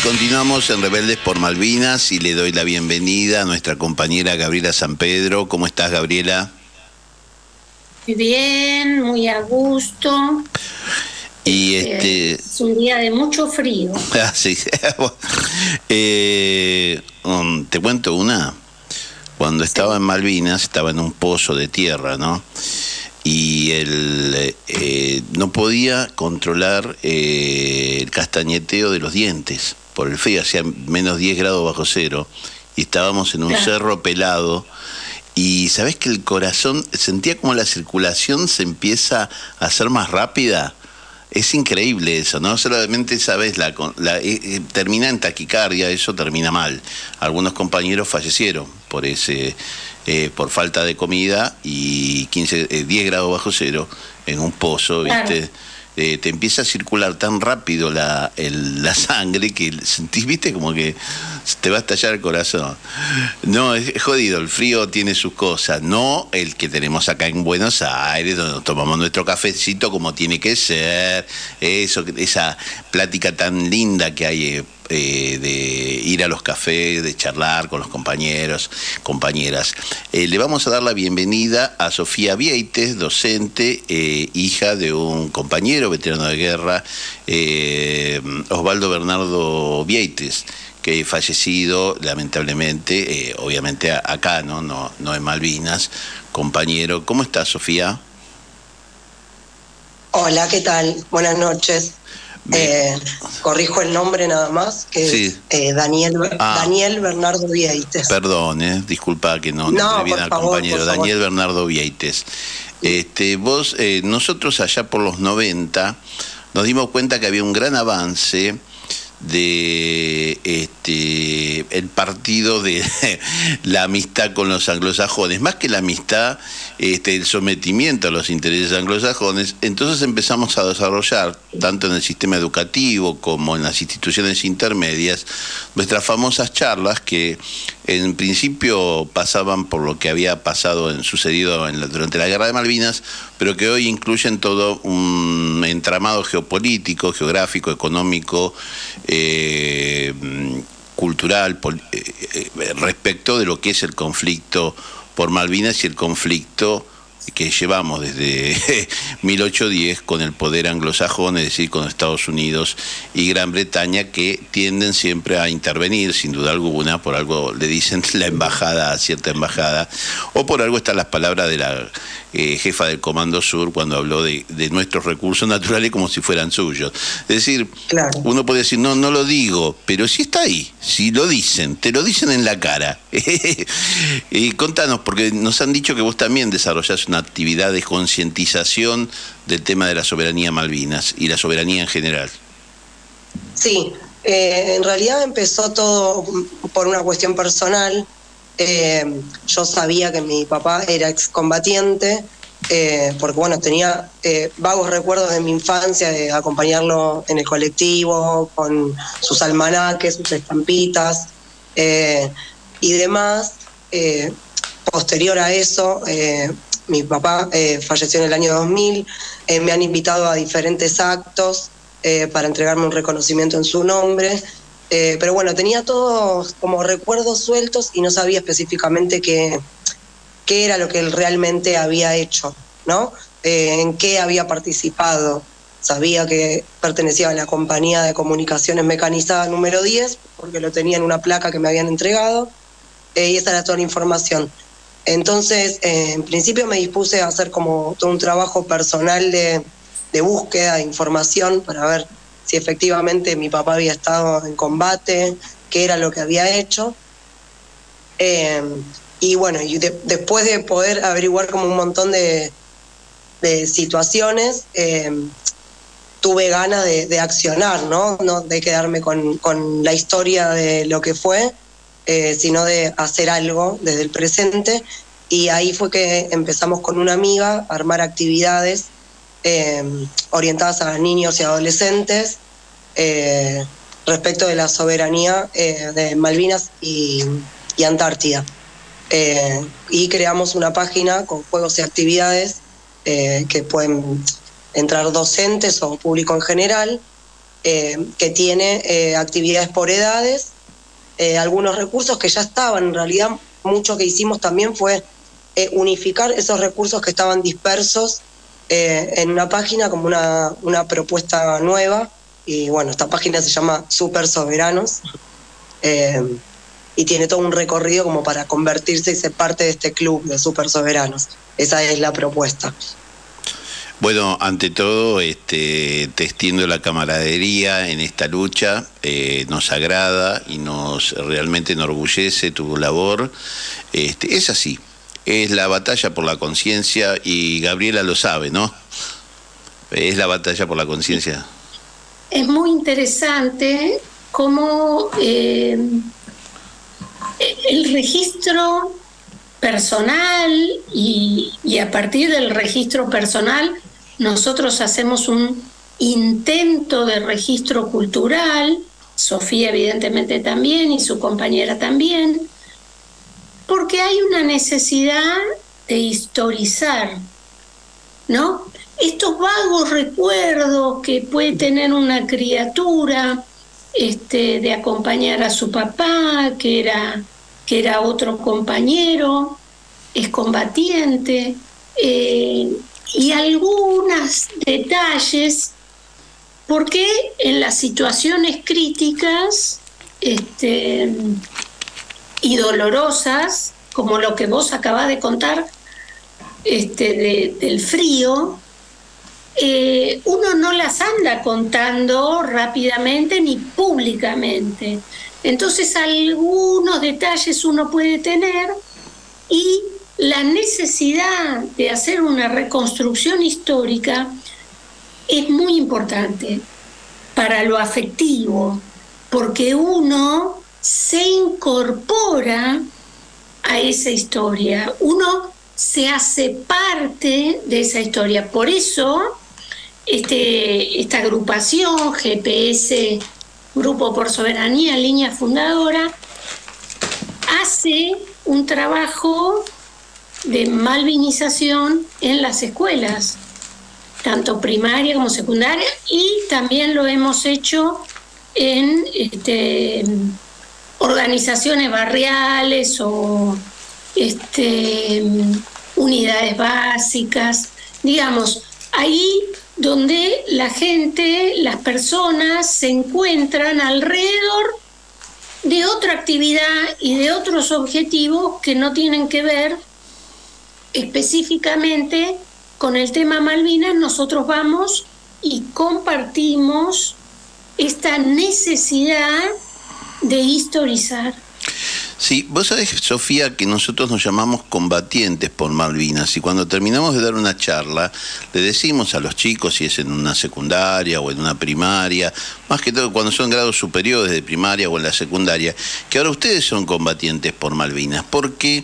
continuamos en Rebeldes por Malvinas y le doy la bienvenida a nuestra compañera Gabriela San Pedro. ¿Cómo estás, Gabriela? Muy bien, muy a gusto. Y es un día de mucho frío. Sí. Te cuento una. Cuando estaba en Malvinas, estaba en un pozo de tierra, ¿no? Y él no podía controlar el castañeteo de los dientes por el frío, hacía menos 10 grados bajo cero, y estábamos en un cerro pelado, y ¿sabés que el corazón, sentía como la circulación se empieza a hacer más rápida? Es increíble eso, ¿no? Solamente, ¿sabes? Termina en taquicardia, eso termina mal. Algunos compañeros fallecieron por falta de comida y 10 grados bajo cero en un pozo, ¿viste? Claro. Te empieza a circular tan rápido la sangre que sentís, ¿viste? Como que te va a estallar el corazón. No, es jodido, el frío tiene sus cosas, no el que tenemos acá en Buenos Aires, donde nos tomamos nuestro cafecito como tiene que ser, esa plática tan linda que hay de ir a los cafés, de charlar con los compañeros, compañeras. Le vamos a dar la bienvenida a Sofía Vieites, docente, hija de un compañero veterano de guerra, Osvaldo Bernardo Vieites, que fallecido lamentablemente, obviamente acá, no en Malvinas, compañero. ¿Cómo estás, Sofía? Hola, ¿qué tal? Buenas noches. Corrijo el nombre nada más, que sí. Es Daniel Bernardo Vieites. Perdón, disculpa que no bien al compañero. Daniel Bernardo Vieites. Nosotros allá por los 90 nos dimos cuenta que había un gran avance de el partido de la amistad con los anglosajones, más que la amistad, el sometimiento a los intereses anglosajones. Entonces empezamos a desarrollar, tanto en el sistema educativo como en las instituciones intermedias, nuestras famosas charlas que en principio pasaban por lo que había sucedido durante la Guerra de Malvinas, pero que hoy incluyen todo un entramado geopolítico, geográfico, económico, cultural, respecto de lo que es el conflicto por Malvinas y el conflicto que llevamos desde 1810 con el poder anglosajón, es decir, con Estados Unidos y Gran Bretaña, que tienden siempre a intervenir, sin duda alguna. Por algo le dicen la embajada a cierta embajada, o por algo están las palabras de la jefa del Comando Sur cuando habló de nuestros recursos naturales como si fueran suyos. Es decir, claro, uno puede decir, no lo digo, pero si está ahí, si lo dicen, te lo dicen en la cara. Y contanos, porque nos han dicho que vos también desarrollás una actividad de concientización del tema de la soberanía Malvinas y la soberanía en general. Sí, en realidad empezó todo por una cuestión personal. Yo sabía que mi papá era excombatiente, porque bueno, tenía vagos recuerdos de mi infancia de acompañarlo en el colectivo, con sus almanaques, sus estampitas y demás. Posterior a eso, mi papá falleció en el año 2000, me han invitado a diferentes actos para entregarme un reconocimiento en su nombre. Pero bueno, tenía todos como recuerdos sueltos y no sabía específicamente qué era lo que él realmente había hecho, ¿no? En qué había participado. Sabía que pertenecía a la compañía de comunicaciones mecanizada número 10, porque lo tenía en una placa que me habían entregado, y esa era toda la información. Entonces, en principio me dispuse a hacer como todo un trabajo personal de búsqueda de información para ver si efectivamente mi papá había estado en combate, qué era lo que había hecho. Y bueno, después de poder averiguar como un montón de situaciones, tuve ganas de accionar, ¿no? No de quedarme con la historia de lo que fue, sino de hacer algo desde el presente. Y ahí fue que empezamos con una amiga a armar actividades orientadas a niños y adolescentes respecto de la soberanía de Malvinas y Antártida. Y creamos una página con juegos y actividades que pueden entrar docentes o público en general, que tiene actividades por edades, algunos recursos que ya estaban. En realidad, mucho que hicimos también fue unificar esos recursos que estaban dispersos en una página como una propuesta nueva. Y bueno, esta página se llama Super Soberanos, y tiene todo un recorrido como para convertirse y ser parte de este club de Super Soberanos. Esa es la propuesta. Bueno, ante todo, te extiendo la camaradería en esta lucha. Nos agrada y nos realmente enorgullece tu labor. Es así, es la batalla por la conciencia, y Gabriela lo sabe, ¿no? Es la batalla por la conciencia. Es muy interesante cómo el registro personal y a partir del registro personal nosotros hacemos un intento de registro cultural, Sofía evidentemente también y su compañera también, porque hay una necesidad de historizar, ¿no? Estos vagos recuerdos que puede tener una criatura, de acompañar a su papá, que era otro compañero, excombatiente, y algunos detalles, porque en las situaciones críticas y dolorosas, como lo que vos acabás de contar, del frío, uno no las anda contando rápidamente ni públicamente. Entonces algunos detalles uno puede tener, y la necesidad de hacer una reconstrucción histórica es muy importante para lo afectivo, porque uno se incorpora a esa historia, uno se hace parte de esa historia. Por eso esta agrupación GPS, Grupo por Soberanía, línea fundadora, hace un trabajo de malvinización en las escuelas, tanto primaria como secundaria, y también lo hemos hecho en organizaciones barriales o unidades básicas, digamos, ahí donde la gente, las personas se encuentran alrededor de otra actividad y de otros objetivos que no tienen que ver específicamente con el tema Malvinas. Nosotros vamos y compartimos esta necesidad de historizar. Sí, vos sabés, Sofía, que nosotros nos llamamos combatientes por Malvinas, y cuando terminamos de dar una charla le decimos a los chicos, si es en una secundaria o en una primaria, más que todo cuando son grados superiores de primaria o en la secundaria, que ahora ustedes son combatientes por Malvinas, porque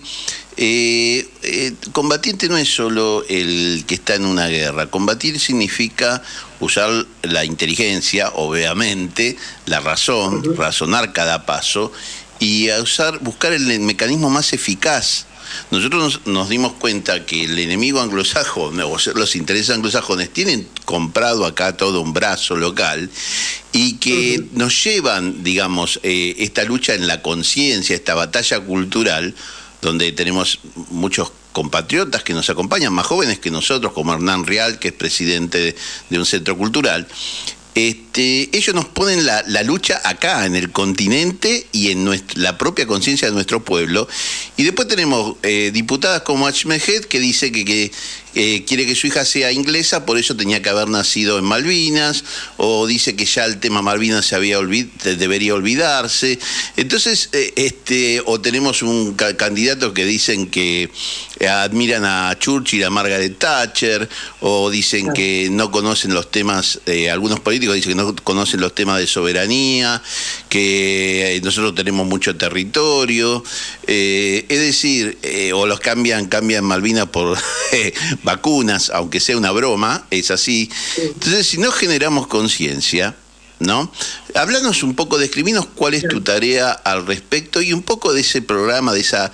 combatiente no es solo el que está en una guerra. Combatir significa usar la inteligencia, obviamente, la razón, razonar cada paso, y buscar el mecanismo más eficaz. Nosotros nos dimos cuenta que el enemigo anglosajón, o los intereses anglosajones, tienen comprado acá todo un brazo local, y que nos llevan, digamos, esta lucha en la conciencia, esta batalla cultural, donde tenemos muchos compatriotas que nos acompañan, más jóvenes que nosotros, como Hernán Rial, que es presidente de un centro cultural. Ellos nos ponen la lucha acá, en el continente y en la propia conciencia de nuestro pueblo. Y después tenemos diputadas como Achmehed, que dice que quiere que su hija sea inglesa, por eso tenía que haber nacido en Malvinas, o dice que ya el tema Malvinas debería olvidarse. Entonces, o tenemos un candidato que dicen que admiran a Churchill, a Margaret Thatcher, o dicen que no conocen los temas, algunos políticos dicen que no conocen los temas de soberanía, que nosotros tenemos mucho territorio, es decir, o los cambian Malvinas por vacunas, aunque sea una broma, es así. Entonces, si no generamos conciencia, ¿no? Háblanos un poco, describinos cuál es tu tarea al respecto, y un poco de ese programa, de esa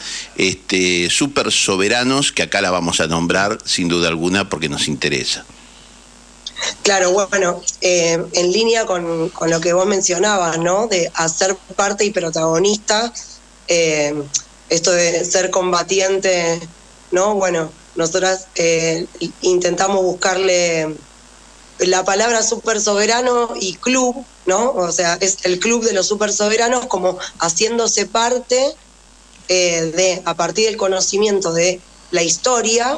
Super Soberanos, que acá la vamos a nombrar sin duda alguna porque nos interesa. Claro, bueno, en línea con lo que vos mencionabas, ¿no? De hacer parte y protagonista, esto de ser combatiente, ¿no? Bueno, nosotras intentamos buscarle la palabra súper soberano y club, ¿no? O sea, es el club de los súper soberanos como haciéndose parte a partir del conocimiento de la historia,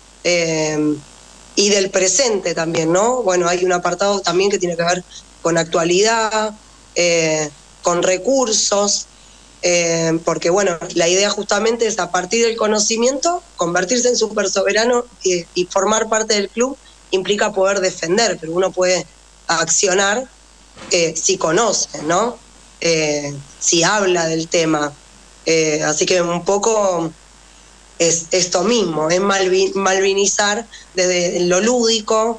y del presente también, ¿no? Bueno, hay un apartado también que tiene que ver con actualidad, con recursos, porque bueno, la idea justamente es a partir del conocimiento convertirse en súper soberano y formar parte del club implica poder defender, pero uno puede accionar si conoce, ¿no? Si habla del tema. Así que un poco es esto mismo, es malvinizar desde lo lúdico.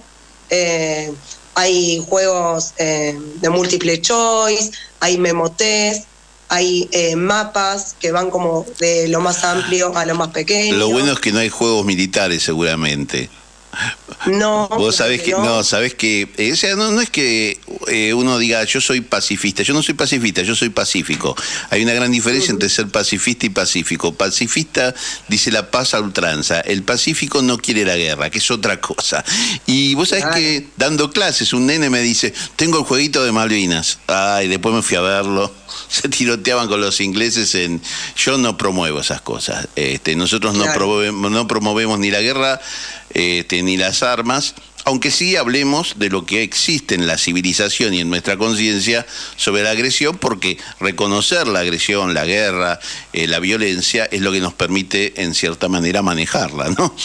Hay juegos de múltiple choice, hay memotest, hay mapas que van como de lo más amplio a lo más pequeño. Lo bueno es que no hay juegos militares seguramente. No, vos sabés que sabés que o sea, no es que uno diga yo soy pacifista, yo no soy pacifista, yo soy pacífico. Hay una gran diferencia entre ser pacifista y pacífico. Pacifista dice la paz a ultranza, el pacífico no quiere la guerra, que es otra cosa. Y vos sabés que dando clases un nene me dice, tengo el jueguito de Malvinas. Ay, después me fui a verlo, se tiroteaban con los ingleses yo no promuevo esas cosas. Nosotros no promovemos ni la guerra ni las armas, aunque sí hablemos de lo que existe en la civilización y en nuestra conciencia sobre la agresión, porque reconocer la agresión, la guerra, la violencia es lo que nos permite en cierta manera manejarla, ¿no?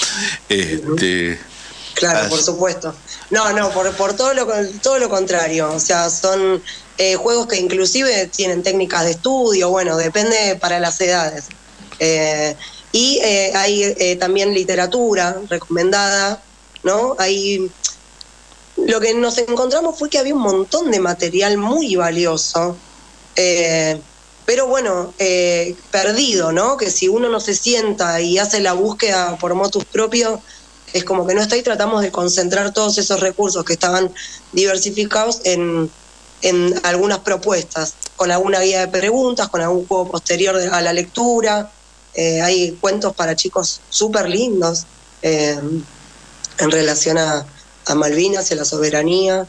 Claro, por supuesto. No, por todo lo contrario. O sea, son juegos que inclusive tienen técnicas de estudio, bueno, depende para las edades. Y hay también literatura recomendada, ¿no? Lo que nos encontramos fue que había un montón de material muy valioso, pero bueno, perdido, ¿no? Que si uno no se sienta y hace la búsqueda por motus propio, es como que no está, y tratamos de concentrar todos esos recursos que estaban diversificados en algunas propuestas, con alguna guía de preguntas, con algún juego posterior a la lectura. Hay cuentos para chicos súper lindos en relación a Malvinas y a la soberanía.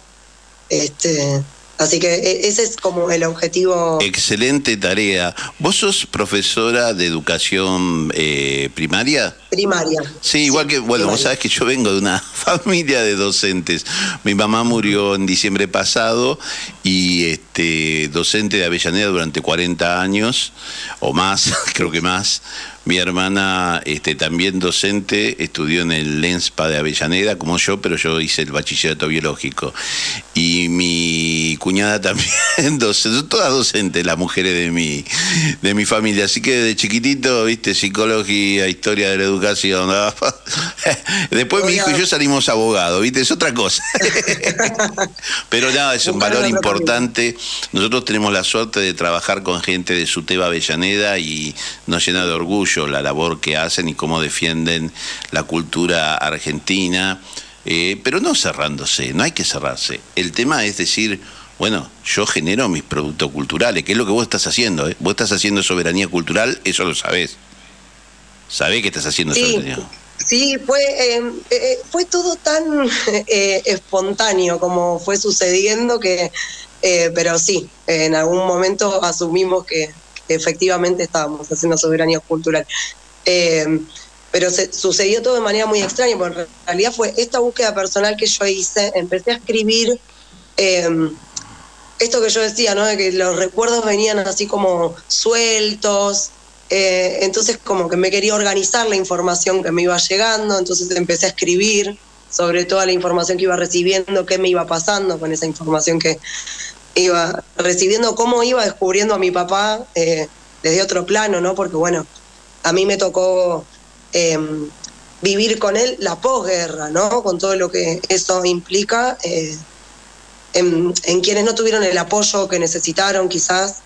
Así que ese es como el objetivo. Excelente tarea. ¿Vos sos profesora de educación primaria? Primaria. Sí, igual que, bueno, primaria. Vos sabés que yo vengo de una familia de docentes. Mi mamá murió en diciembre pasado y docente de Avellaneda durante 40 años o más, creo que más. Mi hermana también docente, estudió en el ENSPA de Avellaneda, como yo, pero yo hice el bachillerato biológico. Y mi cuñada también, docente, todas docentes, las mujeres de mi familia. Así que desde chiquitito, viste, psicología, historia de la educación. ¿No? Después mi hijo y yo salimos abogados, viste, es otra cosa. Pero nada, es un valor importante. Nosotros tenemos la suerte de trabajar con gente de SUTEBA Avellaneda y nos llena de orgullo la labor que hacen y cómo defienden la cultura argentina, pero no cerrándose, no hay que cerrarse. El tema es decir, bueno, yo genero mis productos culturales, que es lo que vos estás haciendo, ¿eh? Vos estás haciendo soberanía cultural, eso lo sabés. Sabés que estás haciendo soberanía. Sí, fue todo tan espontáneo como fue sucediendo que, pero sí, en algún momento asumimos que efectivamente estábamos haciendo soberanía cultural. Pero sucedió todo de manera muy extraña, porque en realidad fue esta búsqueda personal que yo hice, empecé a escribir esto que yo decía, ¿no? De que los recuerdos venían así como sueltos, entonces como que me quería organizar la información que me iba llegando, entonces empecé a escribir sobre toda la información que iba recibiendo, qué me iba pasando con esa información que iba recibiendo, cómo iba descubriendo a mi papá desde otro plano, ¿no? Porque bueno, a mí me tocó vivir con él la posguerra, ¿no? Con todo lo que eso implica, en quienes no tuvieron el apoyo que necesitaron quizás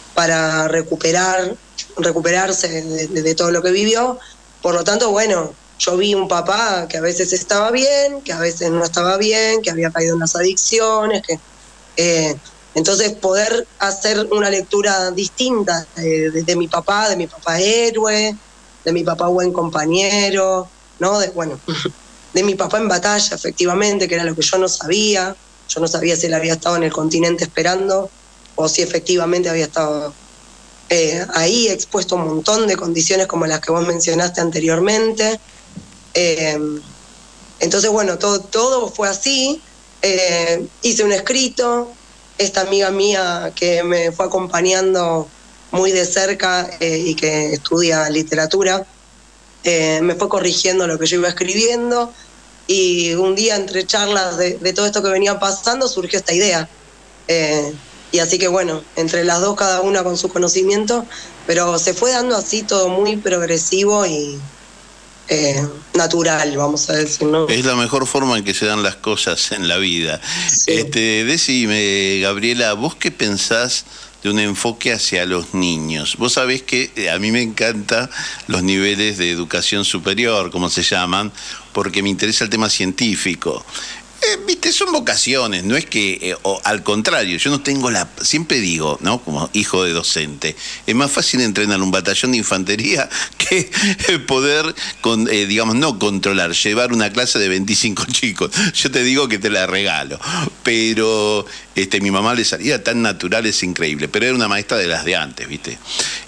para recuperarse de todo lo que vivió. Por lo tanto, bueno, yo vi un papá que a veces estaba bien, que a veces no estaba bien, que había caído en las adicciones, entonces poder hacer una lectura distinta de mi papá héroe, de mi papá buen compañero, ¿no? De mi papá en batalla, efectivamente, que era lo que yo no sabía. Yo no sabía si él había estado en el continente esperando o si efectivamente había estado ahí expuesto a un montón de condiciones como las que vos mencionaste anteriormente. Entonces, bueno, todo fue así. Hice un escrito. Esta amiga mía que me fue acompañando muy de cerca y que estudia literatura, me fue corrigiendo lo que yo iba escribiendo, y un día entre charlas de todo esto que venía pasando surgió esta idea. Y así que bueno, entre las dos, cada una con su conocimiento, pero se fue dando así todo muy progresivo y natural, vamos a decir, ¿no? Es la mejor forma en que se dan las cosas en la vida. Sí. Decime, Gabriela, ¿vos qué pensás de un enfoque hacia los niños? Vos sabés que a mí me encantan los niveles de educación superior, como se llaman, porque me interesa el tema científico. Viste, son vocaciones, no es que, o al contrario, yo no tengo siempre digo, ¿no? Como hijo de docente, es más fácil entrenar un batallón de infantería que poder, digamos, no controlar, llevar una clase de 25 chicos. Yo te digo que te la regalo, pero mi mamá le salía tan natural, es increíble, pero era una maestra de las de antes, ¿viste?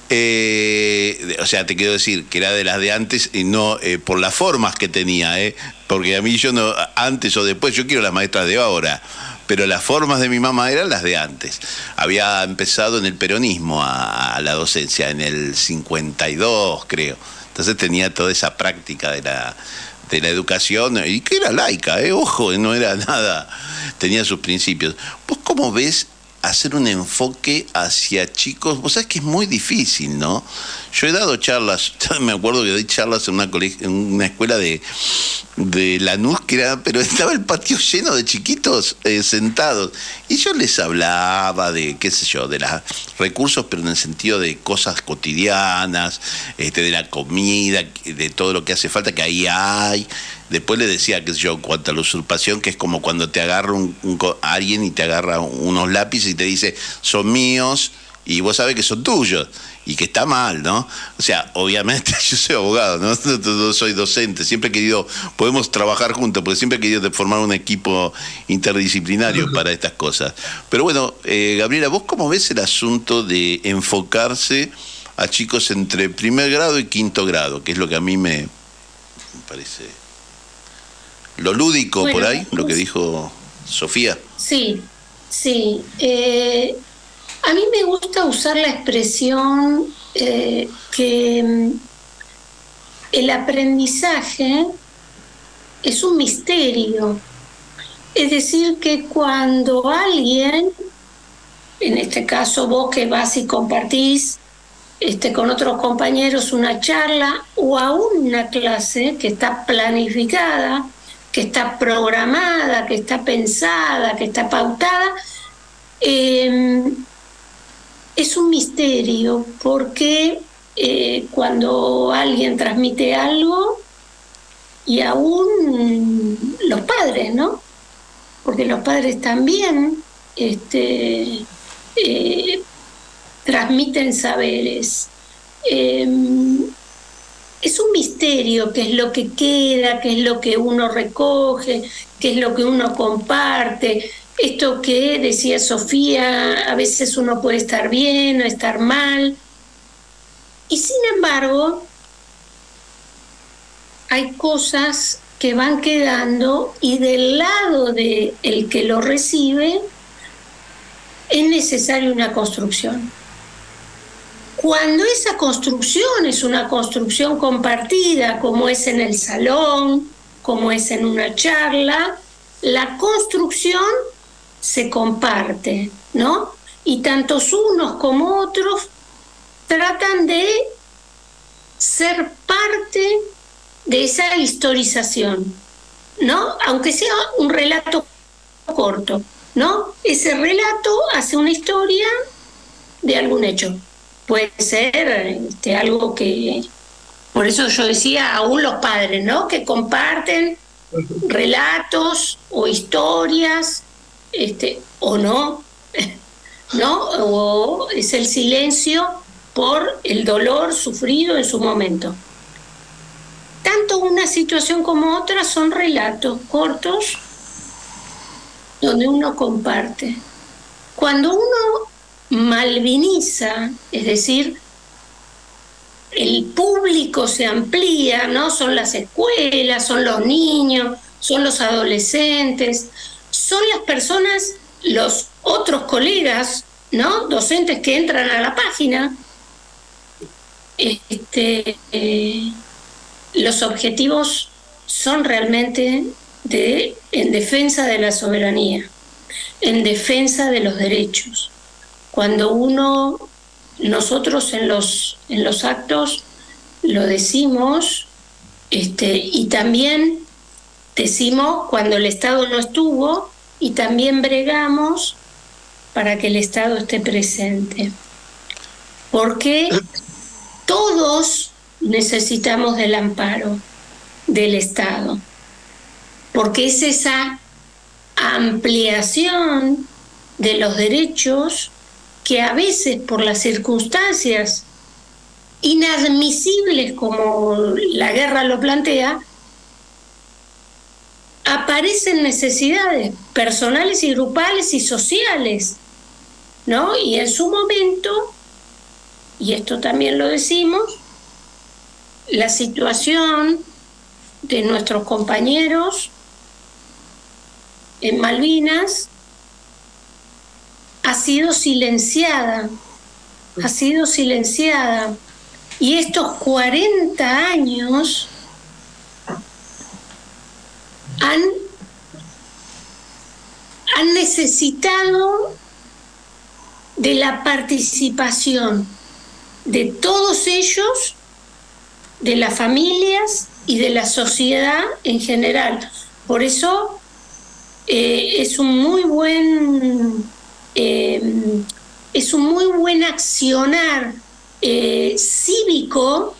O sea, te quiero decir que era de las de antes y no por las formas que tenía, porque a mí yo no, antes o después, yo quiero las maestras de ahora, pero las formas de mi mamá eran las de antes. Había empezado en el peronismo a la docencia, en el 52 creo, entonces tenía toda esa práctica de la educación, y que era laica, ojo, no era nada, tenía sus principios. ¿Vos cómo ves hacer un enfoque hacia chicos? Vos sabés que es muy difícil, ¿no? Yo he dado charlas, me acuerdo que di charlas en una escuela de Lanús, pero estaba el patio lleno de chiquitos sentados, y yo les hablaba de, qué sé yo, de los recursos, pero en el sentido de cosas cotidianas, de la comida, de todo lo que hace falta, que ahí hay. Después le decía, qué sé yo, cuanto a la usurpación, que es como cuando te agarra alguien y te agarra unos lápices y te dice, son míos, y vos sabés que son tuyos, y que está mal, ¿no? O sea, obviamente yo soy abogado, no soy docente, siempre he querido, podemos trabajar juntos, porque siempre he querido formar un equipo interdisciplinario para estas cosas. Pero bueno, Gabriela, ¿vos cómo ves el asunto de enfocarse a chicos entre primer grado y quinto grado, que es lo que a mí me parece lo lúdico, bueno, por ahí, lo que dijo Sofía? Sí. A mí me gusta usar la expresión que el aprendizaje es un misterio. Es decir, que cuando alguien, en este caso vos que vas y compartís con otros compañeros una charla o aún una clase que está planificada, que está programada, que está pensada, que está pautada, es un misterio, porque cuando alguien transmite algo, y aún los padres, ¿no? Porque los padres también transmiten saberes. Es un misterio qué es lo que queda, qué es lo que uno recoge, qué es lo que uno comparte. Esto que decía Sofía, a veces uno puede estar bien o estar mal. Y sin embargo, hay cosas que van quedando, y del lado del que lo recibe es necesaria una construcción. Cuando esa construcción es una construcción compartida, como es en el salón, como es en una charla, la construcción se comparte, ¿no? Y tantos unos como otros tratan de ser parte de esa historización, ¿no? Aunque sea un relato corto, ¿no? Ese relato hace una historia de algún hecho. Puede ser algo que Por eso yo decía, aún los padres, ¿no? Que comparten relatos o historias, o no, ¿no? O es el silencio por el dolor sufrido en su momento. Tanto una situación como otra son relatos cortos donde uno comparte. Cuando uno malviniza, es decir, el público se amplía, ¿no? Son las escuelas, son los niños, son los adolescentes, son las personas, los otros colegas, ¿no? Docentes que entran a la página. Los objetivos son realmente en defensa de la soberanía, en defensa de los derechos. Cuando nosotros en los actos lo decimos, y también decimos cuando el Estado no estuvo, y también bregamos para que el Estado esté presente. Porque todos necesitamos del amparo del Estado, porque es esa ampliación de los derechos que a veces por las circunstancias inadmisibles como la guerra lo plantea, aparecen necesidades personales y grupales y sociales, ¿no? Y en su momento, y esto también lo decimos, la situación de nuestros compañeros en Malvinas ha sido silenciada, y estos 40 años han necesitado de la participación de todos ellos, de las familias y de la sociedad en general. Por eso es un muy buen accionar cívico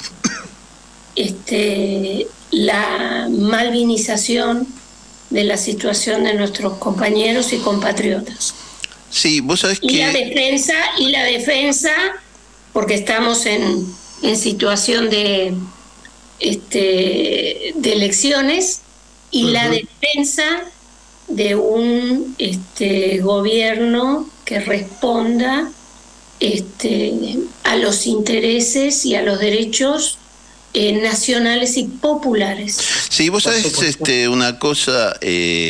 la malvinización de la situación de nuestros compañeros y compatriotas. Sí, vos sabés que... Y la defensa, porque estamos en situación de elecciones, y la defensa de un gobierno que responda a los intereses y a los derechos nacionales y populares. Sí, vos sabés una cosa,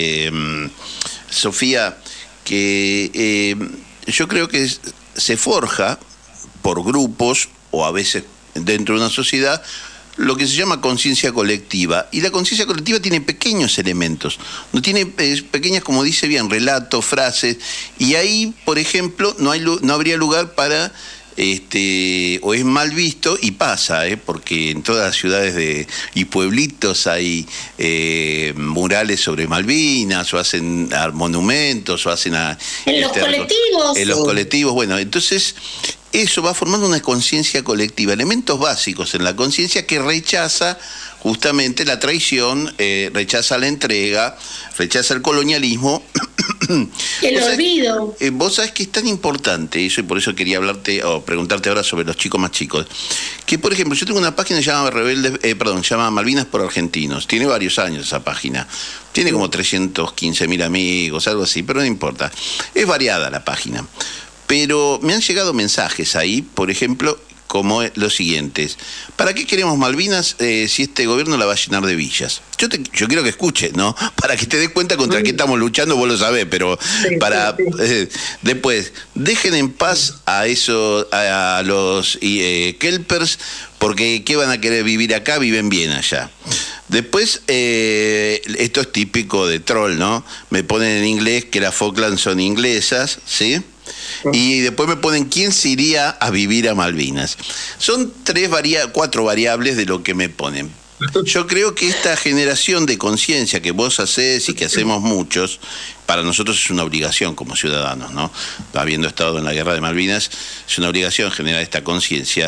Sofía, que yo creo que se forja por grupos o a veces dentro de una sociedad lo que se llama conciencia colectiva, y la conciencia colectiva tiene pequeños elementos, no tiene pequeñas, como dice bien, relatos, frases, y ahí, por ejemplo, no habría lugar para o es mal visto, y pasa, porque en todas las ciudades y pueblitos hay murales sobre Malvinas, o hacen monumentos, o hacen en los colectivos. En los colectivos, bueno, entonces eso va formando una conciencia colectiva, elementos básicos en la conciencia que rechaza justamente la traición, rechaza la entrega, rechaza el colonialismo. El olvido. Vos sabés que es tan importante eso, y por eso quería preguntarte ahora sobre los chicos más chicos. Que, por ejemplo, yo tengo una página que se llama Malvinas por Argentinos. Tiene varios años esa página. Tiene como 315.000 amigos, algo así, pero no importa. Es variada la página. Pero me han llegado mensajes ahí, por ejemplo, como los siguientes: ¿para qué queremos Malvinas si este gobierno la va a llenar de villas? Yo quiero que escuches, ¿no? Para que te des cuenta contra qué estamos luchando, vos lo sabés, pero después, dejen en paz a los kelpers, porque ¿qué van a querer vivir acá? Viven bien allá. Después, esto es típico de troll, ¿no? Me ponen en inglés que las Falklands son inglesas, ¿sí? Y después me ponen quién se iría a vivir a Malvinas. Son 4 variables de lo que me ponen. Yo creo que esta generación de conciencia que vos hacés y que hacemos muchos, para nosotros es una obligación como ciudadanos, ¿no? Habiendo estado en la guerra de Malvinas, es una obligación generar esta conciencia.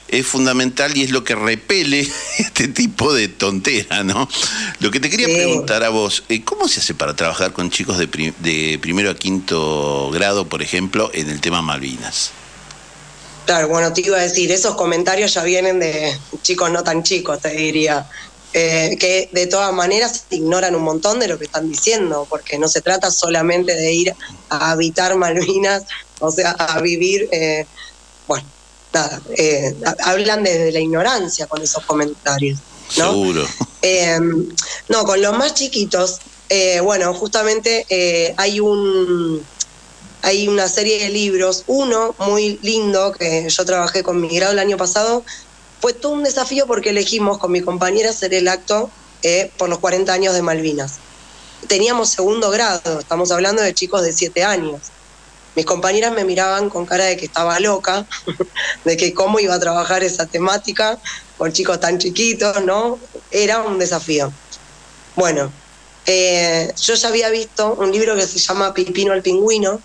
es fundamental y es lo que repele este tipo de tontera, ¿no? Lo que te quería preguntar a vos, ¿cómo se hace para trabajar con chicos de primero a quinto grado, por ejemplo, en el tema Malvinas? Claro, bueno, te iba a decir, esos comentarios ya vienen de chicos no tan chicos, te diría, que de todas maneras ignoran un montón de lo que están diciendo, porque no se trata solamente de ir a habitar Malvinas, o sea, a vivir, bueno, nada, hablan desde la ignorancia con esos comentarios, ¿no? Seguro. No, con los más chiquitos, bueno, justamente hay una serie de libros, uno muy lindo que yo trabajé con mi grado el año pasado. Fue todo un desafío porque elegimos con mi compañera hacer el acto por los 40 años de Malvinas. Teníamos segundo grado, estamos hablando de chicos de 7 años. Mis compañeras me miraban con cara de que estaba loca, de que cómo iba a trabajar esa temática con chicos tan chiquitos, ¿no? Era un desafío. Bueno, yo ya había visto un libro que se llama Pipino el Pingüino,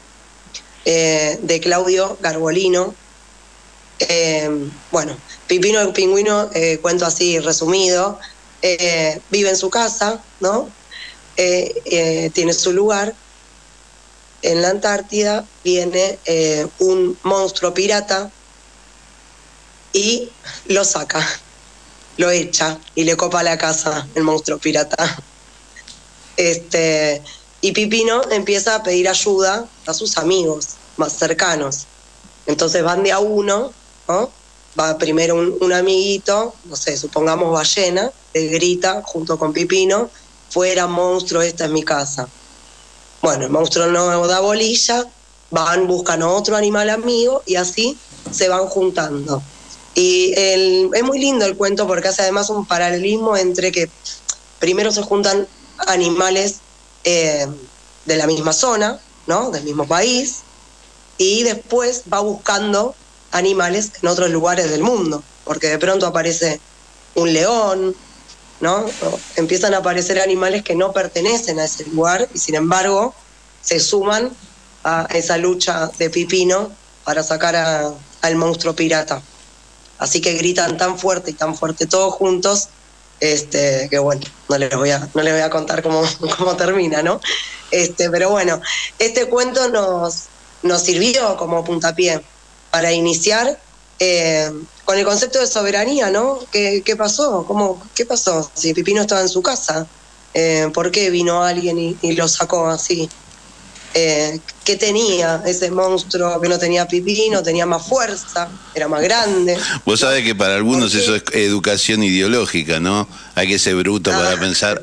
de Claudio Garbolino. Bueno, Pipino el Pingüino, cuento así resumido, vive en su casa, ¿no? Tiene su lugar. En la Antártida viene un monstruo pirata y lo saca, lo echa y le copa la casa el monstruo pirata. Y Pipino empieza a pedir ayuda a sus amigos más cercanos. Entonces van de a uno, ¿no? Va primero un amiguito, no sé, supongamos Ballena, le grita junto con Pipino, fuera monstruo, esta es mi casa. Bueno, el monstruo no da bolilla, buscan otro animal amigo y así se van juntando. Y es muy lindo el cuento porque hace además un paralelismo entre que primero se juntan animales de la misma zona, ¿no? Del mismo país, y después va buscando animales en otros lugares del mundo, porque de pronto aparece un león, ¿no? Empiezan a aparecer animales que no pertenecen a ese lugar y sin embargo se suman a esa lucha de Pipino para sacar al monstruo pirata. Así que gritan tan fuerte todos juntos, que bueno, no les voy a contar cómo termina, ¿no? Pero bueno, este cuento nos sirvió como puntapié para iniciar con el concepto de soberanía, ¿no? ¿Qué pasó? ¿Qué pasó? Si Pipino estaba en su casa, ¿por qué vino alguien y lo sacó así? ¿Qué tenía ese monstruo que no tenía Pipino? Tenía más fuerza, era más grande. Vos sabés que para algunos eso es educación ideológica, ¿no? Hay que ser bruto para pensar,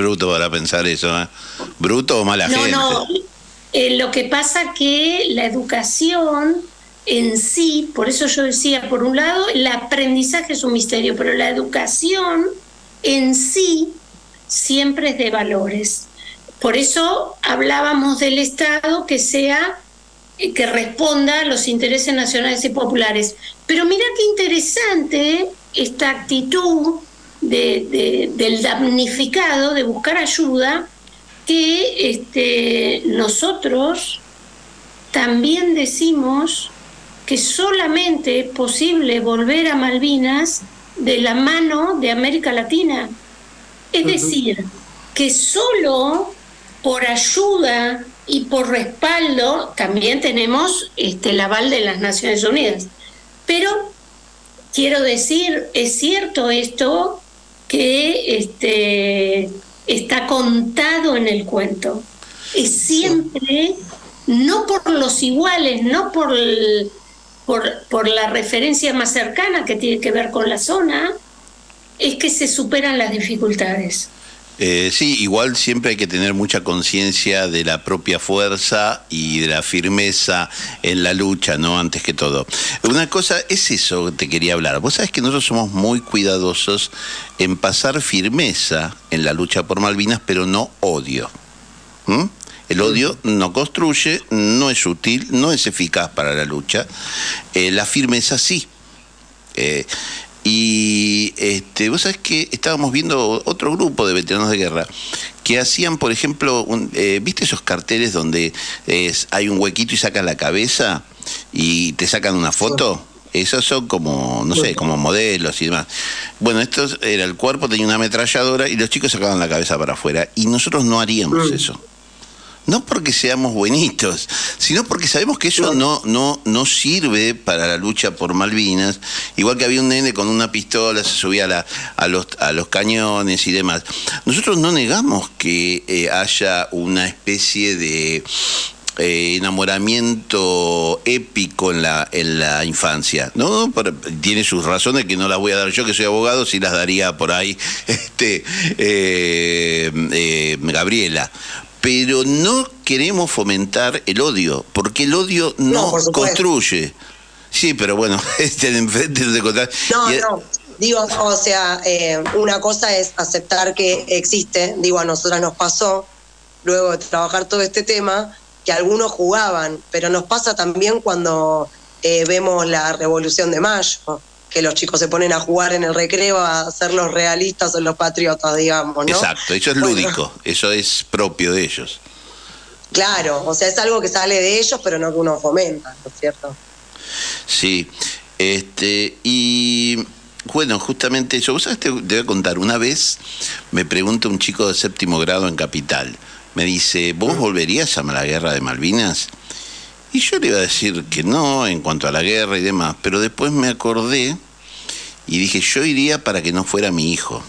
eso, ¿eh? Bruto o mala gente. No, lo que pasa que la educación en sí, por eso yo decía, por un lado, el aprendizaje es un misterio, pero la educación en sí siempre es de valores. Por eso hablábamos del Estado que responda a los intereses nacionales y populares. Pero mira qué interesante esta actitud del damnificado de buscar ayuda, que nosotros también decimos que solamente es posible volver a Malvinas de la mano de América Latina. Es decir, que solo por ayuda y por respaldo también tenemos el aval de las Naciones Unidas. Pero quiero decir, es cierto esto que está contado en el cuento. Es siempre, no por los iguales, no por la referencia más cercana que tiene que ver con la zona, es que se superan las dificultades. Sí, igual siempre hay que tener mucha conciencia de la propia fuerza y de la firmeza en la lucha, ¿no? Antes que todo. Una cosa es eso, te quería hablar. Vos sabés que nosotros somos muy cuidadosos en pasar firmeza en la lucha por Malvinas, pero no odio. El odio no construye, no es útil, no es eficaz para la lucha. La firmeza sí. Y vos sabés que estábamos viendo otro grupo de veteranos de guerra que hacían, por ejemplo, ¿viste esos carteles donde hay un huequito y sacan la cabeza y te sacan una foto? Esos son como, no sé, como modelos y demás. Bueno, esto era el cuerpo, tenía una ametralladora y los chicos sacaban la cabeza para afuera. Y nosotros no haríamos eso. No porque seamos buenitos, sino porque sabemos que eso no sirve para la lucha por Malvinas. Igual que había un nene con una pistola, se subía a los cañones y demás. Nosotros no negamos que haya una especie de enamoramiento épico en la infancia, ¿no? Tiene sus razones que no las voy a dar yo, que soy abogado, sí las daría por ahí Gabriela. Pero no queremos fomentar el odio, porque el odio no construye. Sí, pero bueno, enfrente de contar. No. Digo, o sea, una cosa es aceptar que existe. Digo, a nosotras nos pasó, luego de trabajar todo este tema, que algunos jugaban, pero nos pasa también cuando vemos la Revolución de Mayo, que los chicos se ponen a jugar en el recreo a ser los realistas o los patriotas, digamos, ¿no? Exacto, eso es lúdico, eso es propio de ellos. Claro, o sea, es algo que sale de ellos, pero no que uno fomenta, ¿no es cierto? Sí, y bueno, justamente eso. ¿Vos sabés? Te voy a contar, una vez me pregunta un chico de 7º grado en Capital, me dice, ¿vos volverías a la guerra de Malvinas? Y yo le iba a decir que no en cuanto a la guerra y demás, pero después me acordé y dije, yo iría para que no fuera mi hijo,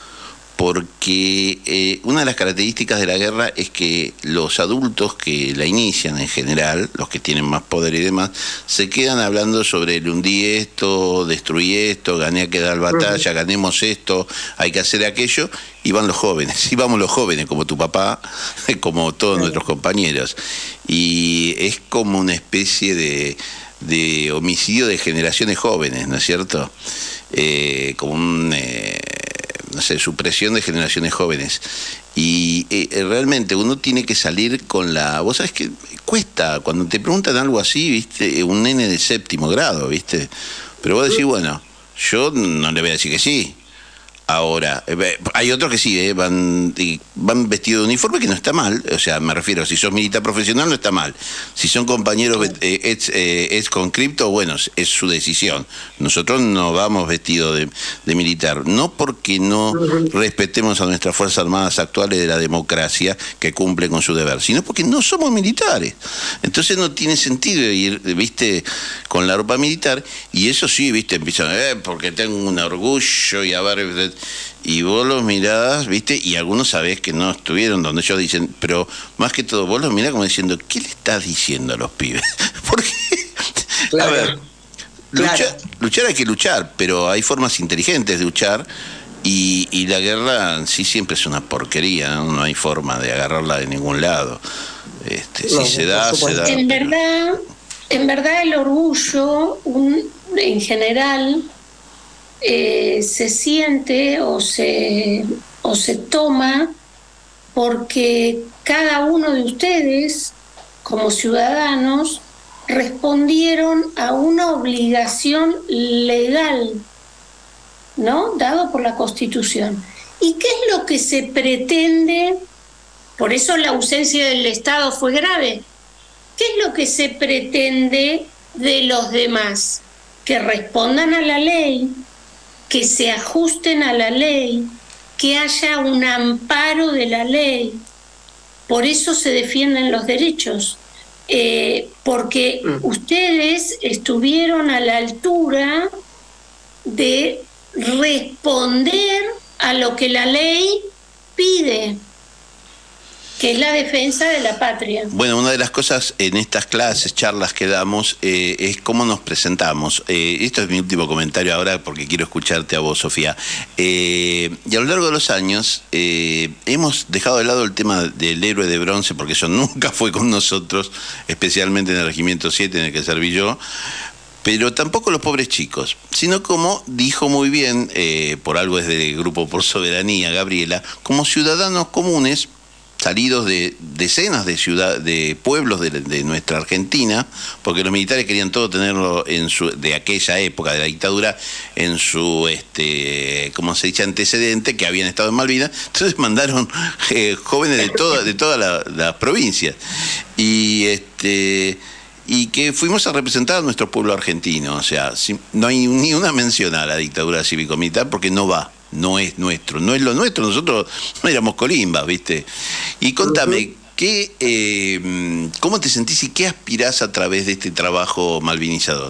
porque una de las características de la guerra es que los adultos que la inician en general, los que tienen más poder y demás, se quedan hablando sobre el hundí esto, destruí esto, gané aquella batalla, ganemos esto, hay que hacer aquello, y van los jóvenes, y vamos los jóvenes, como tu papá, como todos nuestros compañeros. Y es como una especie de homicidio de generaciones jóvenes, ¿no es cierto? Como un... no sé, supresión de generaciones jóvenes. Y realmente uno tiene que salir con la... Vos sabés que cuesta, cuando te preguntan algo así, ¿viste? Un nene de 7º grado, ¿viste? Pero vos decís, bueno, yo no le voy a decir que sí. Ahora, hay otros que sí, van vestidos de uniforme, que no está mal. O sea, me refiero, si sos militar profesional no está mal. Si son compañeros ex conscripto, bueno, es su decisión. Nosotros no vamos vestidos de militar, no porque no respetemos a nuestras Fuerzas Armadas actuales de la democracia, que cumplen con su deber, sino porque no somos militares. Entonces no tiene sentido ir, viste, con la ropa militar, y eso sí, viste, empiezan, porque tengo un orgullo, y a ver... Y vos los mirás, ¿viste? Y algunos sabés que no estuvieron donde ellos dicen, pero más que todo, vos los mirás como diciendo, ¿qué le estás diciendo a los pibes? Porque, claro, a ver, luchar hay que luchar, pero hay formas inteligentes de luchar, y la guerra en sí siempre es una porquería, ¿no? No hay forma de agarrarla de ningún lado. Si se da, se da. En verdad el orgullo, en general... se siente o se toma porque cada uno de ustedes, como ciudadanos, respondieron a una obligación legal, ¿no? Dado por la Constitución. ¿Y qué es lo que se pretende? Por eso la ausencia del Estado fue grave. ¿Qué es lo que se pretende de los demás? Que respondan a la ley, que se ajusten a la ley, que haya un amparo de la ley. Por eso se defienden los derechos, porque ustedes estuvieron a la altura de responder a lo que la ley pide, que es la defensa de la patria. Bueno, una de las cosas en estas clases, charlas que damos, es cómo nos presentamos. Esto es mi último comentario ahora porque quiero escucharte a vos, Sofía. Y a lo largo de los años hemos dejado de lado el tema del héroe de bronce, porque eso nunca fue con nosotros, especialmente en el Regimiento 7 en el que serví yo, pero tampoco los pobres chicos, sino como dijo muy bien, por algo es del Grupo por Soberanía, Gabriela, como ciudadanos comunes, salidos de decenas de pueblos de nuestra Argentina, porque los militares querían todo tenerlo de aquella época de la dictadura en su como se dice, antecedente, que habían estado en Malvinas. Entonces mandaron jóvenes de todas las provincias, y y que fuimos a representar a nuestro pueblo argentino. O sea, no hay ni una mención a la dictadura cívico-militar porque no va, no es nuestro, no es lo nuestro, nosotros no éramos colimbas, ¿viste? Y contame, ¿cómo te sentís y qué aspirás a través de este trabajo malvinizador?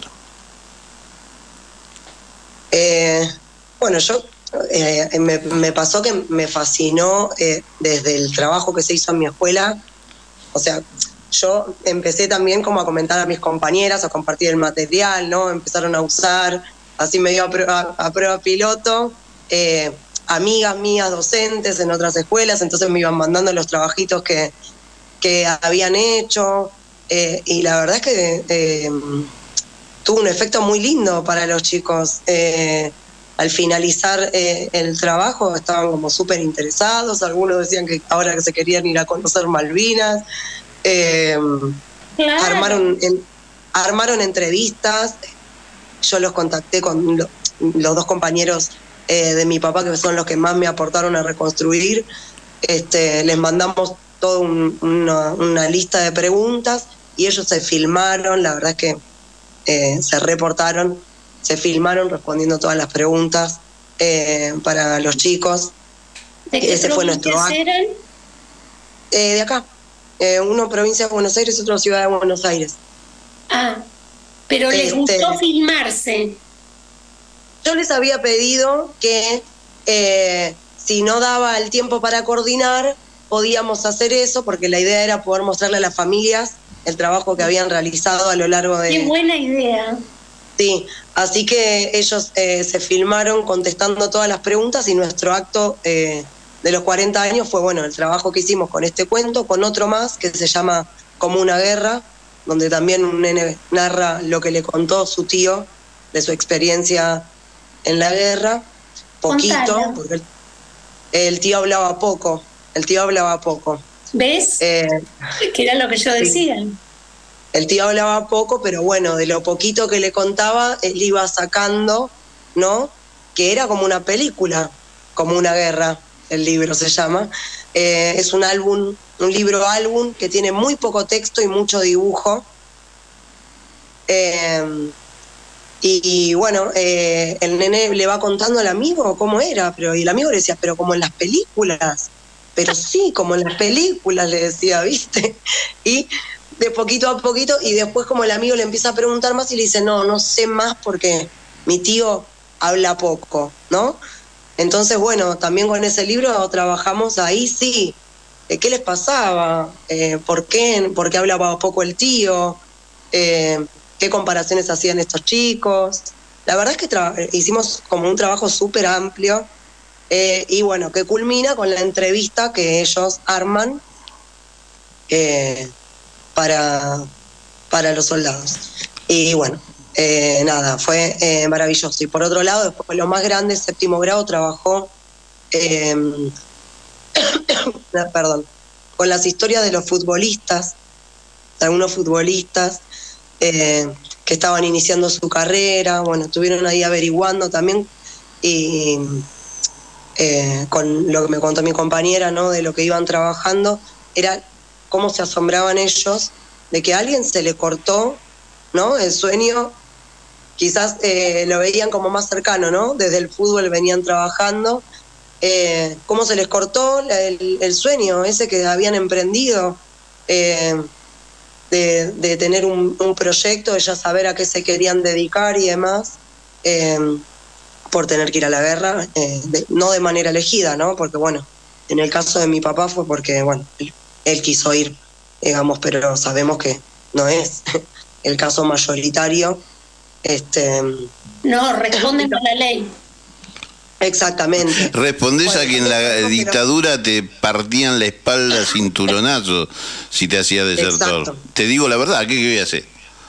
Bueno, yo me pasó que me fascinó desde el trabajo que se hizo en mi escuela. O sea, yo empecé también como a comentar a mis compañeras, a compartir el material, ¿no? Empezaron a usar, así medio a prueba piloto, amigas mías docentes en otras escuelas, entonces me iban mandando los trabajitos que habían hecho, y la verdad es que tuvo un efecto muy lindo para los chicos. Al finalizar el trabajo estaban como súper interesados, algunos decían que ahora que se querían ir a conocer Malvinas. Claro. Armaron entrevistas, yo los contacté con los dos compañeros de mi papá, que son los que más me aportaron a reconstruir. Les mandamos toda una lista de preguntas y ellos se filmaron, la verdad es que se reportaron, se filmaron respondiendo todas las preguntas para los chicos. ¿De qué Ese fue nuestro acto. eran? De acá. Uno provincia de Buenos Aires, otro ciudad de Buenos Aires. Ah, pero les gustó filmarse. Yo les había pedido que si no daba el tiempo para coordinar, podíamos hacer eso, porque la idea era poder mostrarle a las familias el trabajo que habían realizado a lo largo de... ¡Qué buena idea! Sí, así que ellos se filmaron contestando todas las preguntas y nuestro acto de los 40 años fue, bueno, el trabajo que hicimos con este cuento, con otro más que se llama Como una guerra, donde también un nene narra lo que le contó su tío de su experiencia en la guerra, poquito, Contala. porque el tío hablaba poco, ¿Ves? Que era lo que yo decía. Sí. El tío hablaba poco, pero bueno, de lo poquito que le contaba, él iba sacando, ¿no? Que era como una película, Como una guerra, el libro se llama. Es un libro-álbum que tiene muy poco texto y mucho dibujo. Y bueno, el nene le va contando al amigo cómo era, y el amigo le decía, pero como en las películas. Pero sí, como en las películas, le decía, ¿viste? Y de poquito a poquito, y después como el amigo le empieza a preguntar más y le dice, no sé más porque mi tío habla poco, ¿no? Entonces, bueno, también con ese libro trabajamos ahí, sí, ¿qué les pasaba? ¿Por qué hablaba poco el tío? ¿Qué comparaciones hacían estos chicos? La verdad es que hicimos como un trabajo súper amplio, y bueno, que culmina con la entrevista que ellos arman para los soldados. Y bueno, nada, fue maravilloso. Y por otro lado, después lo más grande, séptimo grado, trabajó con las historias de los futbolistas, de algunos futbolistas que estaban iniciando su carrera. Bueno, estuvieron ahí averiguando también, y con lo que me contó mi compañera, ¿no? De lo que iban trabajando, era cómo se asombraban ellos de que a alguien se le cortó, ¿no? El sueño, quizás lo veían como más cercano, ¿no? Desde el fútbol venían trabajando, cómo se les cortó el sueño ese que habían emprendido, de tener un proyecto, de ya saber a qué se querían dedicar y demás, por tener que ir a la guerra, no de manera elegida, ¿no? Porque bueno, en el caso de mi papá fue porque, bueno, él quiso ir, digamos, pero sabemos que no es el caso mayoritario. No, responden por la ley. Exactamente. Respondés a que en la dictadura te partían la espalda cinturonazo si te hacías desertor. Exacto. Te digo la verdad, ¿qué voy a hacer?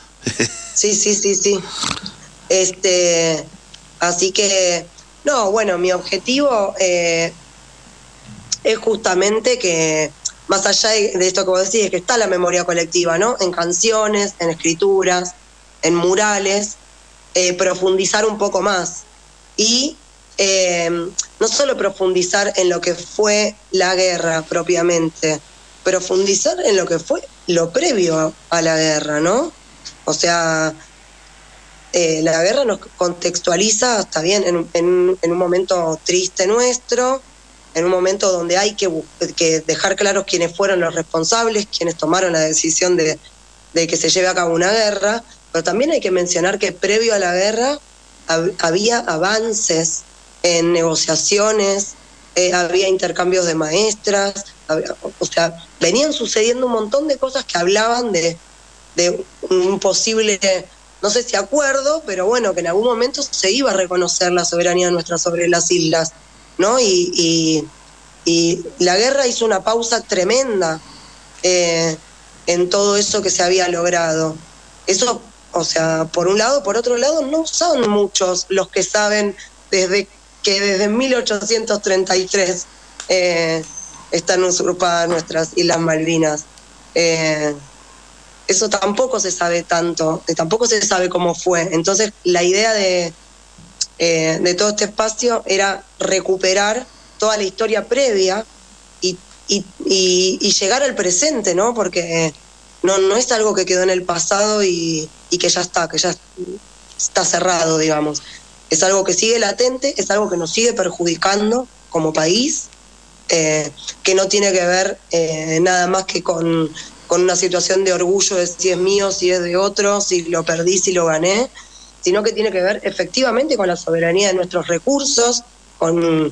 Sí. Así que, no, bueno, mi objetivo es justamente que, más allá de esto que vos decís, es que está la memoria colectiva, ¿no? En canciones, en escrituras, en murales, profundizar un poco más. Y no solo profundizar en lo que fue la guerra propiamente, profundizar en lo que fue lo previo a la guerra, ¿no? O sea, la guerra nos contextualiza, está bien, en un momento triste nuestro, en un momento donde hay que dejar claros quiénes fueron los responsables, quienes tomaron la decisión de que se lleve a cabo una guerra, pero también hay que mencionar que previo a la guerra había avances en negociaciones, había intercambios de maestras, o sea, venían sucediendo un montón de cosas que hablaban de un posible, no sé si acuerdo, pero bueno, que en algún momento se iba a reconocer la soberanía nuestra sobre las islas, ¿no? Y la guerra hizo una pausa tremenda en todo eso que se había logrado. Eso, o sea, por un lado. Por otro lado, no son muchos los que saben desde 1833 están usurpadas nuestras Islas Malvinas. Eso tampoco se sabe tanto, tampoco se sabe cómo fue. Entonces, la idea de todo este espacio era recuperar toda la historia previa y llegar al presente, ¿no? Porque no es algo que quedó en el pasado y que ya está cerrado, digamos. Es algo que sigue latente, es algo que nos sigue perjudicando como país, que no tiene que ver nada más que con una situación de orgullo de si es mío, si es de otro, si lo perdí, si lo gané, sino que tiene que ver efectivamente con la soberanía de nuestros recursos, con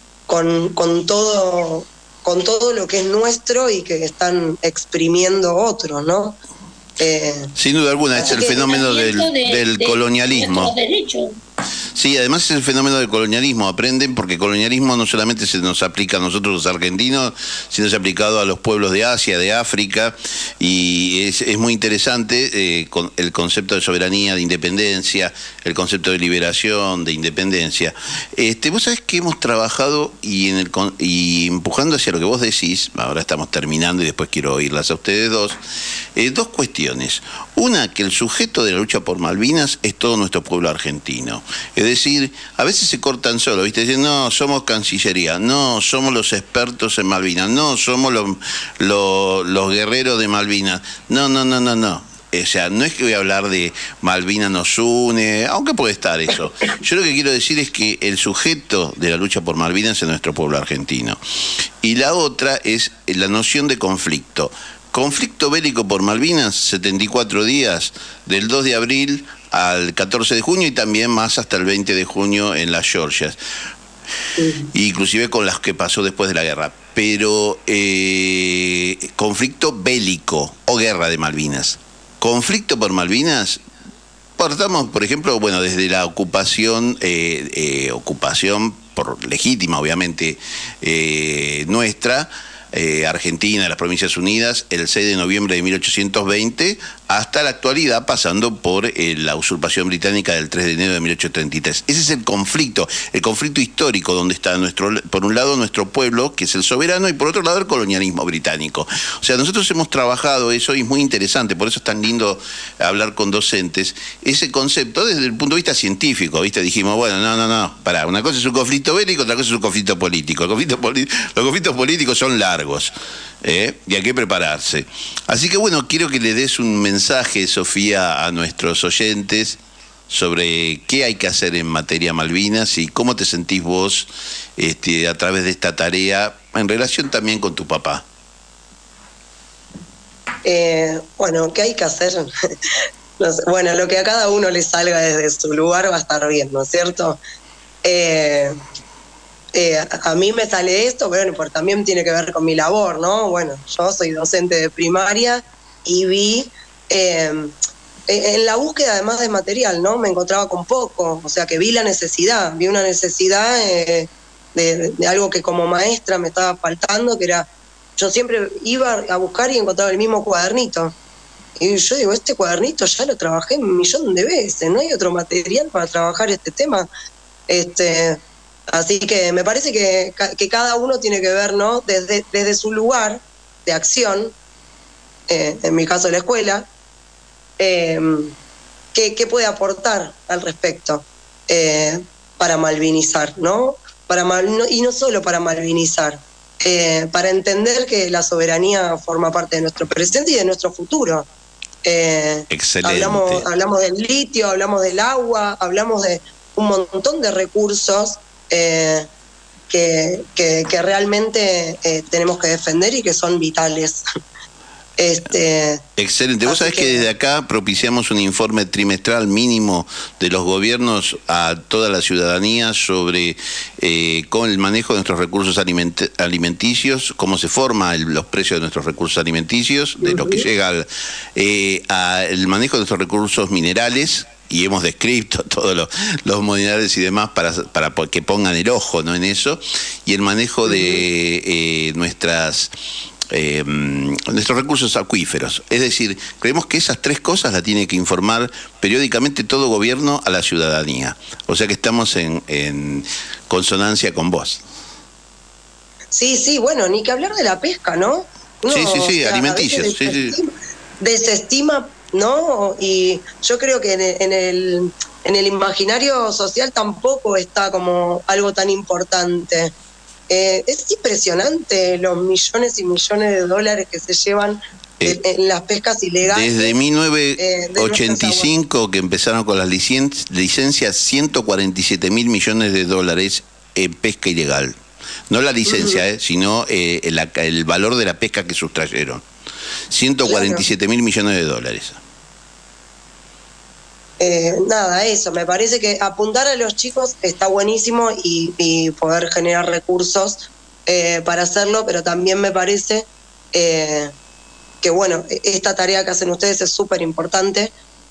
todo lo que es nuestro y que están exprimiendo otros, ¿no? Sin duda alguna, es el fenómeno del colonialismo. Sí, además es el fenómeno del colonialismo. Aprenden porque el colonialismo no solamente se nos aplica a nosotros los argentinos, sino se ha aplicado a los pueblos de Asia, de África, y es muy interesante con el concepto de soberanía, de independencia, el concepto de liberación, de independencia. Vos sabés que hemos trabajado y empujando hacia lo que vos decís, ahora estamos terminando y después quiero oírlas a ustedes dos cuestiones. Una, que el sujeto de la lucha por Malvinas es todo nuestro pueblo argentino. Es decir, a veces se cortan solo, ¿viste? Dicen, no, somos Cancillería, no, somos los expertos en Malvinas, no, somos los guerreros de Malvinas. No. O sea, no es que voy a hablar de Malvinas nos une, aunque puede estar eso. Yo lo que quiero decir es que el sujeto de la lucha por Malvinas es nuestro pueblo argentino. Y la otra es la noción de conflicto. Conflicto bélico por Malvinas, 74 días, del 2 de abril al 14 de junio y también más hasta el 20 de junio en las Georgias, inclusive con las que pasó después de la guerra. Pero conflicto bélico o guerra de Malvinas. Conflicto por Malvinas, partamos, por ejemplo, bueno, desde la ocupación por legítima, obviamente, nuestra, Argentina, de las Provincias Unidas, el 6 de noviembre de 1820, hasta la actualidad, pasando por la usurpación británica del 3 de enero de 1833. Ese es el conflicto histórico, donde está por un lado nuestro pueblo, que es el soberano, y por otro lado el colonialismo británico. O sea, nosotros hemos trabajado eso y es muy interesante, por eso es tan lindo hablar con docentes, ese concepto desde el punto de vista científico, ¿viste? Dijimos, bueno, no, pará, una cosa es un conflicto bélico, otra cosa es un conflicto político. Los conflictos políticos son largos. Y hay que prepararse. Así que bueno, quiero que le des un mensaje, Sofía, a nuestros oyentes sobre qué hay que hacer en materia Malvinas y cómo te sentís vos a través de esta tarea en relación también con tu papá. Bueno, ¿qué hay que hacer? No sé, bueno, lo que a cada uno le salga desde su lugar va a estar bien, ¿no es cierto? A mí me sale esto, pero bueno, también tiene que ver con mi labor, ¿no? Bueno, yo soy docente de primaria y vi, en la búsqueda además de material, ¿no? Me encontraba con poco, o sea que vi una necesidad de algo que como maestra me estaba faltando, que era, yo siempre iba a buscar y encontraba el mismo cuadernito. Y yo digo, este cuadernito ya lo trabajé 1.000.000 de veces, ¿no hay otro material para trabajar este tema? Así que me parece que cada uno tiene que ver, ¿no? Desde su lugar de acción, en mi caso la escuela, qué puede aportar al respecto para malvinizar, ¿no? Y no solo para malvinizar, para entender que la soberanía forma parte de nuestro presente y de nuestro futuro. Excelente. Hablamos del litio, hablamos del agua, hablamos de un montón de recursos que realmente tenemos que defender y que son vitales. Excelente. Vos sabés que desde acá propiciamos un informe trimestral mínimo de los gobiernos a toda la ciudadanía sobre con el manejo de nuestros recursos alimenticios, cómo se forman los precios de nuestros recursos alimenticios, de lo que llega al manejo de nuestros recursos minerales. Y hemos descrito todos los minerales y demás para que pongan el ojo, ¿no?, en eso, y el manejo de nuestros recursos acuíferos. Es decir, creemos que esas tres cosas las tiene que informar periódicamente todo gobierno a la ciudadanía. O sea que estamos en consonancia con vos. Sí, bueno, ni que hablar de la pesca, ¿no? Sí, alimenticios. Desestima, ¿no? Y yo creo que en el imaginario social tampoco está como algo tan importante. Es impresionante los millones y millones de dólares que se llevan en las pescas ilegales. Desde 1985 que empezaron con las licencias, 147 mil millones de dólares en pesca ilegal. No la licencia, sino el valor de la pesca que sustrayeron. 147 mil millones de dólares. Eso, me parece que apuntar a los chicos está buenísimo y poder generar recursos para hacerlo, pero también me parece que bueno, esta tarea que hacen ustedes es súper importante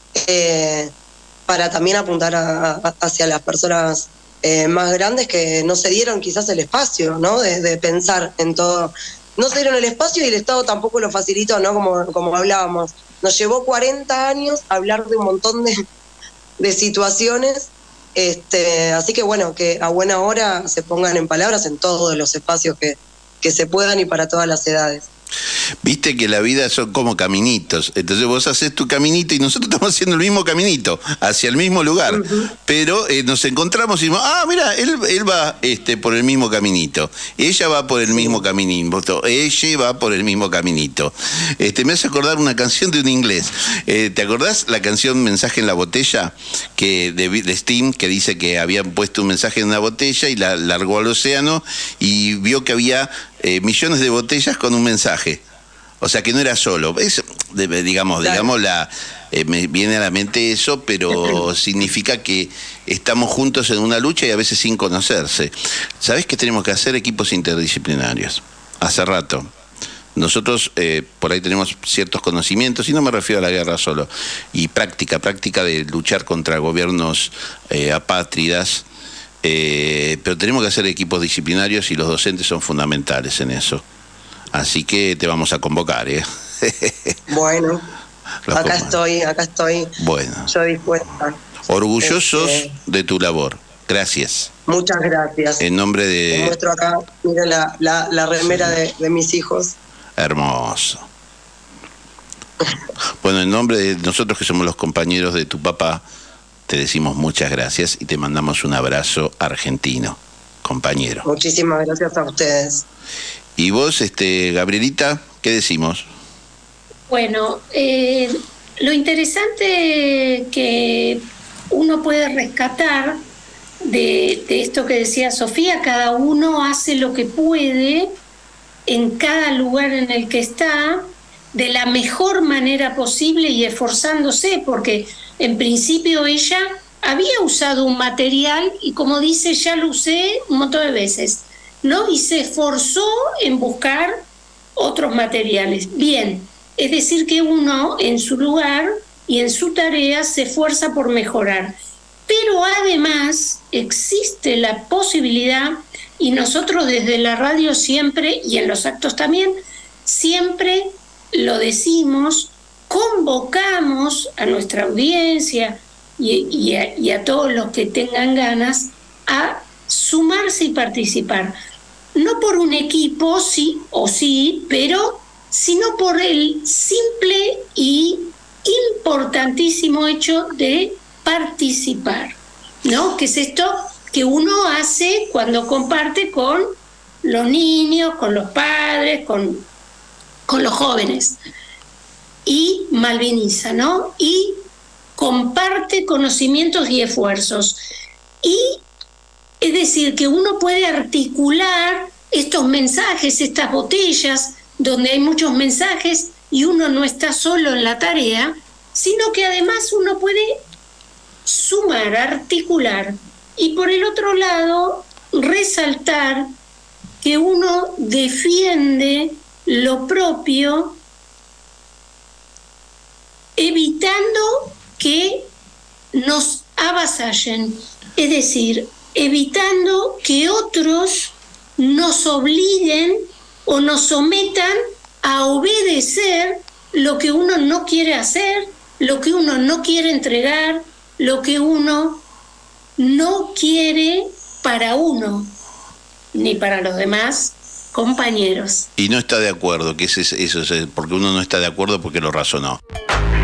para también apuntar hacia las personas más grandes que no se dieron quizás el espacio, ¿no? De pensar en todo. No se dieron el espacio y el Estado tampoco lo facilitó, ¿no? Como hablábamos. Nos llevó 40 años hablar de un montón de situaciones, así que bueno, que a buena hora se pongan en palabras en todos los espacios que se puedan y para todas las edades. Viste que la vida son como caminitos, entonces vos haces tu caminito y nosotros estamos haciendo el mismo caminito, hacia el mismo lugar, pero nos encontramos y decimos, mira, él va por el mismo caminito, ella va por el mismo caminito, ella va por el mismo caminito. Me hace acordar una canción de un inglés, ¿te acordás la canción Mensaje en la botella? De Sting, que dice que habían puesto un mensaje en una botella y la largó al océano y vio que había millones de botellas con un mensaje. O sea que no era solo. Me viene a la mente eso, pero significa que estamos juntos en una lucha y a veces sin conocerse. ¿Sabés que tenemos que hacer? Equipos interdisciplinarios. Hace rato. Nosotros por ahí tenemos ciertos conocimientos, y no me refiero a la guerra solo, y práctica de luchar contra gobiernos apátridas. Pero tenemos que hacer equipos disciplinarios y los docentes son fundamentales en eso. Así que te vamos a convocar, Bueno, acá estoy. Bueno. Yo dispuesta. Orgullosos de tu labor. Gracias. Muchas gracias. En nombre de... Te muestro acá, mira la remera de mis hijos. Hermoso. Bueno, en nombre de nosotros que somos los compañeros de tu papá, te decimos muchas gracias y te mandamos un abrazo argentino, compañero. Muchísimas gracias a ustedes. Y vos, Gabrielita, ¿qué decimos? Bueno, lo interesante que uno puede rescatar de esto que decía Sofía, cada uno hace lo que puede en cada lugar en el que está, de la mejor manera posible y esforzándose, porque en principio ella había usado un material y, como dice, ya lo usé un montón de veces, ¿no? Y se esforzó en buscar otros materiales. Bien, es decir que uno en su lugar y en su tarea se esfuerza por mejorar. Pero además existe la posibilidad, y nosotros desde la radio siempre, y en los actos también, siempre lo decimos, convocamos a nuestra audiencia y a todos los que tengan ganas a sumarse y participar. No por un equipo, sí, pero sino por el simple y importantísimo hecho de participar, ¿no? Que es esto que uno hace cuando comparte con los niños, con los padres, con los jóvenes. y malviniza, ¿no? Y comparte conocimientos y esfuerzos. Y es decir, que uno puede articular estos mensajes, estas botellas, donde hay muchos mensajes y uno no está solo en la tarea, sino que además uno puede sumar, articular. Y por el otro lado, resaltar que uno defiende lo propio, evitando que nos avasallen, es decir, evitando que otros nos obliguen o nos sometan a obedecer lo que uno no quiere hacer, lo que uno no quiere entregar, lo que uno no quiere para uno, ni para los demás compañeros. Y no está de acuerdo, que eso es porque uno no está de acuerdo porque lo razonó.